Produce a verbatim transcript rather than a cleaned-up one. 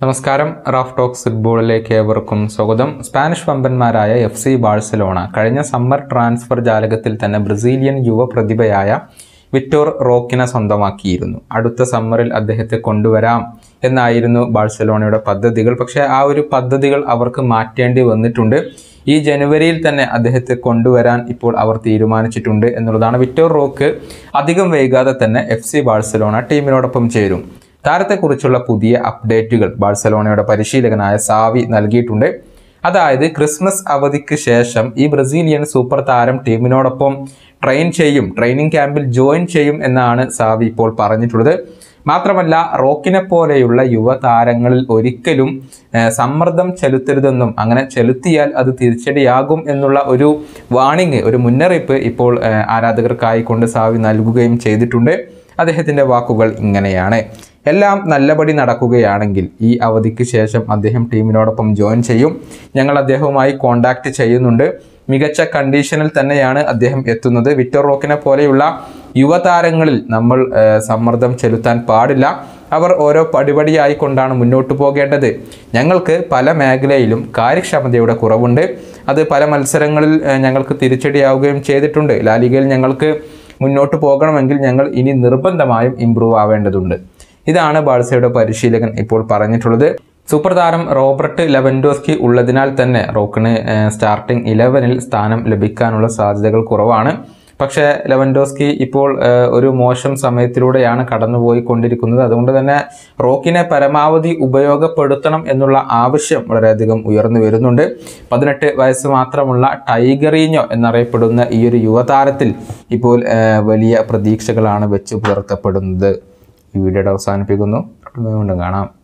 നമസ്കാരം. Raf talks ഫുട്ബോളിലേക്ക് ഏവർക്കും സ്വാഗതം. സ്പാനിഷ് വമ്പന്മാരായ എഫ് സി ബാഴ്സലോണ കഴിഞ്ഞ സമ്മർ ട്രാൻസ്ഫർ ജാലകത്തിൽ തന്നെ ബ്രസീലിയൻ യുവ പ്രതിഭയായ വിക്ടോർ റോക്കിനെ സ്വന്തമാക്കിയിരുന്നു. അടുത്ത സമ്മറിൽ അദ്ദേഹത്തെ കൊണ്ടുവരാം എന്നായിരുന്നു ബാഴ്സലോണയുടെ പദ്ധതികൾ. പക്ഷേ ആ ഒരു പദ്ധതികൾ അവർക്ക് മാറ്റേണ്ടി വന്നിട്ടുണ്ട്. ഈ ജനുവരിയിൽ തന്നെ അദ്ദേഹത്തെ കൊണ്ടുവരാൻ ഇപ്പോൾ അവർ തീരുമാനിച്ചിട്ടുണ്ട് എന്നുള്ളതാണ്. വിക്ടോർ റോക്ക് അധികം വൈകാതെ തന്നെ എഫ് സി ബാഴ്സലോണ ടീമിനോടൊപ്പം ചേരും. താരത്തെക്കുറിച്ചുള്ള പുതിയ അപ്ഡേറ്റുകൾ ബാഴ്സലോണയുടെ പരിശീലകനായ സാവി നൽകിയിട്ടുണ്ട്. അതായത് ക്രിസ്മസ് അവധിക്ക് ശേഷം ഈ ബ്രസീലിയൻ സൂപ്പർ താരം ടീമിനോടൊപ്പം ട്രെയിൻ ചെയ്യും, ട്രെയിനിങ് ക്യാമ്പിൽ ജോയിൻ ചെയ്യും എന്നാണ് സാവി ഇപ്പോൾ പറഞ്ഞിട്ടുള്ളത്. മാത്രമല്ല, റോക്കിനെ പോലെയുള്ള യുവതാരങ്ങളിൽ ഒരിക്കലും സമ്മർദ്ദം ചെലുത്തരുതെന്നും അങ്ങനെ ചെലുത്തിയാൽ അത് തിരിച്ചടിയാകും എന്നുള്ള ഒരു വാണിംഗ്, ഒരു മുന്നറിയിപ്പ് ഇപ്പോൾ ആരാധകർക്കായിക്കൊണ്ട് സാവി നൽകുകയും ചെയ്തിട്ടുണ്ട്. അദ്ദേഹത്തിൻ്റെ വാക്കുകൾ ഇങ്ങനെയാണ്: എല്ലാം നല്ലപടി നടക്കുകയാണെങ്കിൽ ഈ അവധിക്ക് ശേഷം അദ്ദേഹം ടീമിനോടൊപ്പം ജോയിൻ ചെയ്യും. ഞങ്ങൾ അദ്ദേഹവുമായി കോണ്ടാക്ട് ചെയ്യുന്നുണ്ട്. മികച്ച കണ്ടീഷനിൽ തന്നെയാണ് അദ്ദേഹം എത്തുന്നത്. വിക്ടോർ റോക്കിനെ പോലെയുള്ള യുവതാരങ്ങളിൽ നമ്മൾ സമ്മർദ്ദം ചെലുത്താൻ പാടില്ല. അവർ ഓരോ പടിപടിയായിക്കൊണ്ടാണ് മുന്നോട്ട് പോകേണ്ടത്. ഞങ്ങൾക്ക് പല മേഖലയിലും കാര്യക്ഷമതയുടെ കുറവുണ്ട്. അത് പല മത്സരങ്ങളിൽ ഞങ്ങൾക്ക് തിരിച്ചടിയാവുകയും ചെയ്തിട്ടുണ്ട്. ലാലിഗയിൽ ഞങ്ങൾക്ക് മുന്നോട്ട് പോകണമെങ്കിൽ ഞങ്ങൾ ഇനി നിർബന്ധമായും ഇംപ്രൂവ് ആവേണ്ടതുണ്ട്. ഇതാണ് ബാഴ്സയുടെ പരിശീലകൻ ഇപ്പോൾ പറഞ്ഞിട്ടുള്ളത്. സൂപ്പർ താരം റോബർട്ട് ലെവൻഡോസ്കി ഉള്ളതിനാൽ തന്നെ റോക്കിന് സ്റ്റാർട്ടിംഗ് ഇലവനിൽ സ്ഥാനം ലഭിക്കാനുള്ള സാധ്യതകൾ കുറവാണ്. പക്ഷേ ലെവൻഡോസ്കി ഇപ്പോൾ ഒരു മോശം സമയത്തിലൂടെയാണ് കടന്നുപോയി കൊണ്ടിരിക്കുന്നത്. അതുകൊണ്ട് തന്നെ റോക്കിനെ പരമാവധി ഉപയോഗപ്പെടുത്തണം എന്നുള്ള ആവശ്യം വളരെയധികം ഉയർന്നു വരുന്നുണ്ട്. പതിനെട്ട് വയസ്സ് മാത്രമുള്ള ടൈഗറീഞ്ഞോ എന്നറിയപ്പെടുന്ന ഈ ഒരു യുവതാരത്തിൽ ഇപ്പോൾ വലിയ പ്രതീക്ഷകളാണ് വെച്ച് പുലർത്തപ്പെടുന്നത്. ഈ വീഡിയോയുടെ അവസാനിപ്പിക്കുന്നു. വീണ്ടും കാണാം.